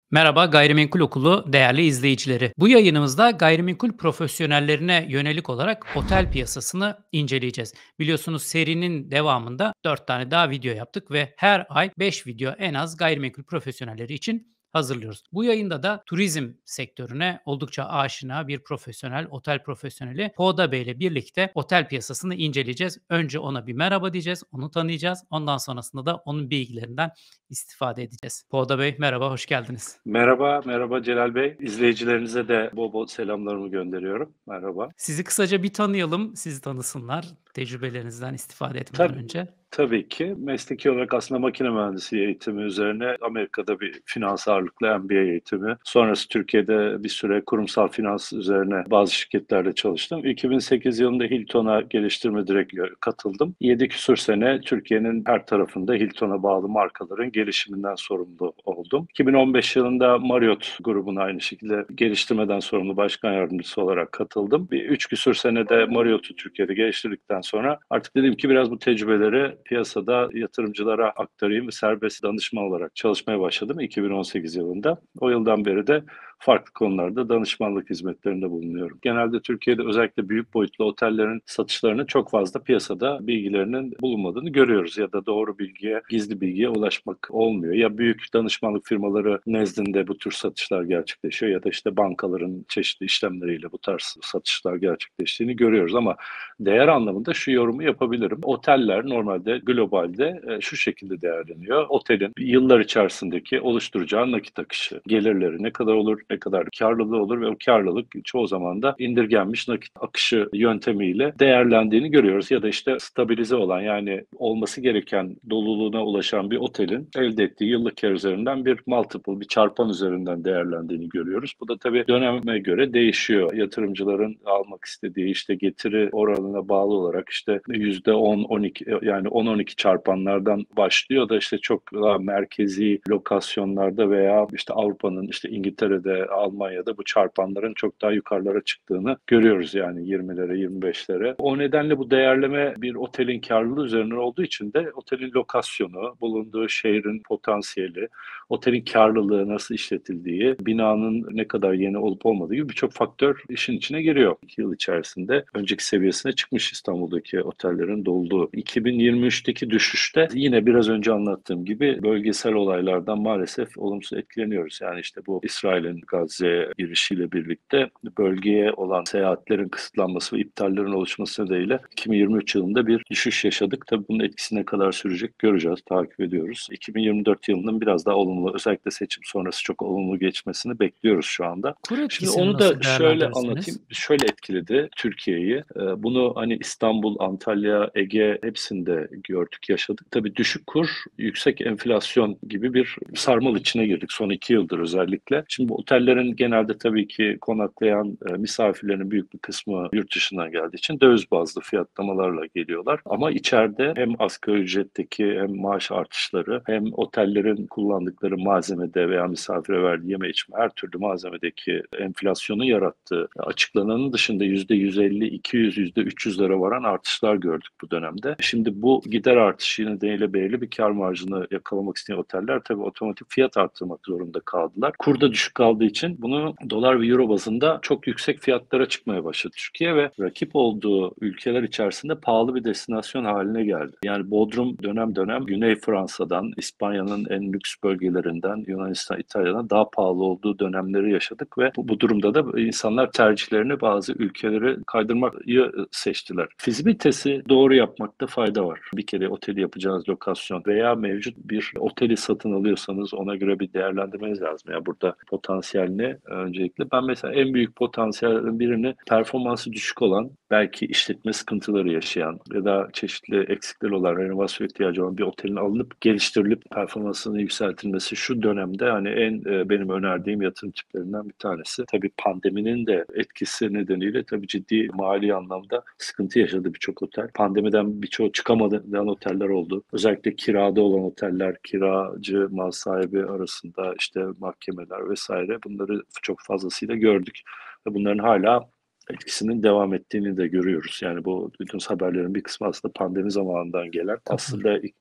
Merhaba Gayrimenkul Okulu değerli izleyicileri. Bu yayınımızda gayrimenkul profesyonellerine yönelik olarak otel piyasasını inceleyeceğiz. Biliyorsunuz serinin devamında 4 tane daha video yaptık ve her ay 5 video en az gayrimenkul profesyonelleri için hazırlıyoruz. Bu yayında da turizm sektörüne oldukça aşina bir profesyonel, otel profesyoneli Poğda Bey ile birlikte otel piyasasını inceleyeceğiz. Önce ona bir merhaba diyeceğiz, onu tanıyacağız. Ondan sonrasında da onun bilgilerinden istifade edeceğiz. Poğda Bey merhaba, hoş geldiniz. Merhaba, merhaba Celal Bey. İzleyicilerinize de bol bol selamlarımı gönderiyorum. Merhaba. Sizi kısaca bir tanıyalım, sizi tanısınlar tecrübelerinizden istifade etmeden Tabii, önce. tabii ki. Mesleki olarak aslında makine mühendisliği eğitimi üzerine Amerika'da bir finans ağırlıklı MBA eğitimi. Sonrası Türkiye'de bir süre kurumsal finans üzerine bazı şirketlerde çalıştım. 2008 yılında Hilton'a geliştirme direktörü katıldım. 7 küsur sene Türkiye'nin her tarafında Hilton'a bağlı markaların gelişiminden sorumlu oldum. 2015 yılında Marriott grubuna aynı şekilde geliştirmeden sorumlu başkan yardımcısı olarak katıldım. Bir 3 küsur senede Marriott'u Türkiye'de geliştirdikten sonra artık dedim ki biraz bu tecrübeleri piyasada yatırımcılara aktarayım ve serbest danışman olarak çalışmaya başladım 2018 yılında. O yıldan beri de farklı konularda danışmanlık hizmetlerinde bulunuyorum. Genelde Türkiye'de özellikle büyük boyutlu otellerin satışlarının çok fazla piyasada bilgilerinin bulunmadığını görüyoruz ya da doğru bilgiye, gizli bilgiye ulaşmak olmuyor. Ya büyük danışmanlık firmaları nezdinde bu tür satışlar gerçekleşiyor ya da işte bankaların çeşitli işlemleriyle bu tarz satışlar gerçekleştiğini görüyoruz ama değer anlamında şu yorumu yapabilirim. Oteller normalde globalde şu şekilde değerleniyor. Otelin yıllar içerisindeki oluşturacağı nakit akışı, gelirleri ne kadar olur, ne kadar karlılığı olur ve o karlılık çoğu zaman da indirgenmiş nakit akışı yöntemiyle değerlendiğini görüyoruz. Ya da işte stabilize olan yani olması gereken doluluğuna ulaşan bir otelin elde ettiği yıllık kar üzerinden bir multiple, bir çarpan üzerinden değerlendiğini görüyoruz. Bu da tabii döneme göre değişiyor. Yatırımcıların almak istediği işte getiri oranına bağlı olarak işte %10, 12 yani 10-12 çarpanlardan başlıyor da işte çok daha merkezi lokasyonlarda veya işte Avrupa'nın işte İngiltere'de, Almanya'da bu çarpanların çok daha yukarılara çıktığını görüyoruz yani 20'lere, 25'lere. O nedenle bu değerleme bir otelin karlılığı üzerine olduğu için de otelin lokasyonu, bulunduğu şehrin potansiyeli, otelin karlılığı nasıl işletildiği, binanın ne kadar yeni olup olmadığı gibi birçok faktör işin içine giriyor. 2 yıl içerisinde önceki seviyesine çıkmış İstanbul'daki otellerin dolduğu. 2023'teki düşüşte yine biraz önce anlattığım gibi bölgesel olaylardan maalesef olumsuz etkileniyoruz. Yani işte bu İsrail'in Gazze girişiyle birlikte bölgeye olan seyahatlerin kısıtlanması ve iptallerin oluşması nedeniyle 2023 yılında bir düşüş yaşadık. Tabii bunun etkisi ne kadar sürecek göreceğiz, takip ediyoruz. 2024 yılının biraz daha olumlu, özellikle seçim sonrası çok olumlu geçmesini bekliyoruz şu anda. Kur Şimdi etkisini onu da nasıl şöyle değerlendirirsiniz? anlatayım. Şöyle etkiledi Türkiye'yi. Bunu hani İstanbul, Antalya, Ege hepsinde gördük, yaşadık. Tabii düşük kur, yüksek enflasyon gibi bir sarmal içine girdik son 2 yıldır özellikle. Şimdi bu otellerin genelde tabii ki konaklayan misafirlerin büyük bir kısmı yurt dışından geldiği için döviz bazlı fiyatlamalarla geliyorlar. Ama içeride hem asgari ücretteki hem maaş artışları hem otellerin kullandıkları malzemede veya misafire verdiği yeme içme her türlü malzemedeki enflasyonu yarattığı açıklananın dışında %150, 200, %300'lere varan artışlar gördük bu dönemde. Şimdi bu gider artışı nedeniyle belirli bir kar marjını yakalamak isteyen oteller tabii otomatik fiyat arttırmak zorunda kaldılar. Kur da düşük kaldığı için bunu dolar ve euro bazında çok yüksek fiyatlara çıkmaya başladı Türkiye ve rakip olduğu ülkeler içerisinde pahalı bir destinasyon haline geldi. Yani Bodrum dönem dönem Güney Fransa'dan, İspanya'nın en lüks bölgelerinden, Yunanistan, İtalya'dan daha pahalı olduğu dönemleri yaşadık ve bu durumda da insanlar tercihlerini bazı ülkeleri kaydırmayı seçtiler. Fizibilitesi doğru yapmakta fayda var. Bir kere oteli yapacağınız lokasyon veya mevcut bir oteli satın alıyorsanız ona göre bir değerlendirmeniz lazım. Yani burada potansiyel ne? Öncelikle ben mesela en büyük potansiyellerin birini performansı düşük olan, belki işletme sıkıntıları yaşayan ya da çeşitli eksikleri olan, renovasyon ihtiyacı olan bir otelin alınıp geliştirilip performansının yükseltilmesi şu dönemde hani benim önerdiğim yatırım tiplerinden bir tanesi. Tabii pandeminin de etkisi nedeniyle tabii ciddi mali anlamda sıkıntı yaşadı birçok otel. Pandemiden birçoğu çıkamadan oteller oldu. Özellikle kirada olan oteller, kiracı, mal sahibi arasında işte mahkemeler vesaire bunları çok fazlasıyla gördük. Ve bunların hala etkisinin devam ettiğini de görüyoruz. Yani bu bütün haberlerin bir kısmı aslında pandemi zamanından gelen, Tabii. aslında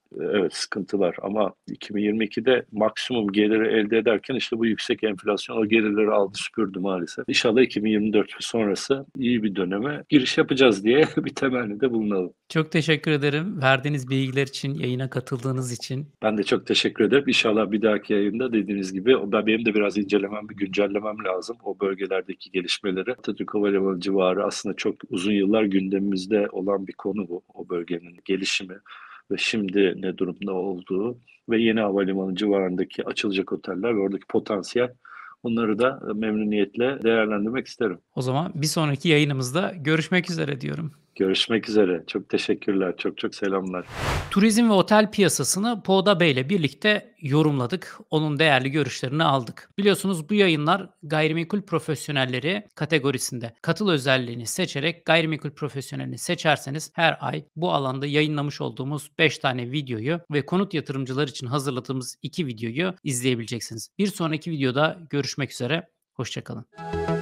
Evet, sıkıntılar ama 2022'de maksimum geliri elde ederken işte bu yüksek enflasyon o gelirleri aldı süpürdü maalesef. İnşallah 2024 ve sonrası iyi bir döneme giriş yapacağız diye bir temennide bulunalım. Çok teşekkür ederim verdiğiniz bilgiler için, yayına katıldığınız için. Ben de çok teşekkür ederim. İnşallah bir dahaki yayında dediğiniz gibi benim de biraz incelemem, bir güncellemem lazım o bölgelerdeki gelişmeleri. Atatürk Havalimanı civarı aslında çok uzun yıllar gündemimizde olan bir konu bu. O bölgenin gelişimi ve şimdi ne durumda olduğu ve yeni havalimanı civarındaki açılacak oteller ve oradaki potansiyel, bunları da memnuniyetle değerlendirmek isterim. O zaman bir sonraki yayınımızda görüşmek üzere diyorum. Görüşmek üzere. Çok teşekkürler. Çok çok selamlar. Turizm ve otel piyasasını Poğda Bey ile birlikte yorumladık. Onun değerli görüşlerini aldık. Biliyorsunuz bu yayınlar gayrimenkul profesyonelleri kategorisinde. Katıl özelliğini seçerek gayrimenkul profesyonelini seçerseniz her ay bu alanda yayınlamış olduğumuz 5 tane videoyu ve konut yatırımcılar için hazırladığımız 2 videoyu izleyebileceksiniz. Bir sonraki videoda görüşmek üzere. Hoşça kalın.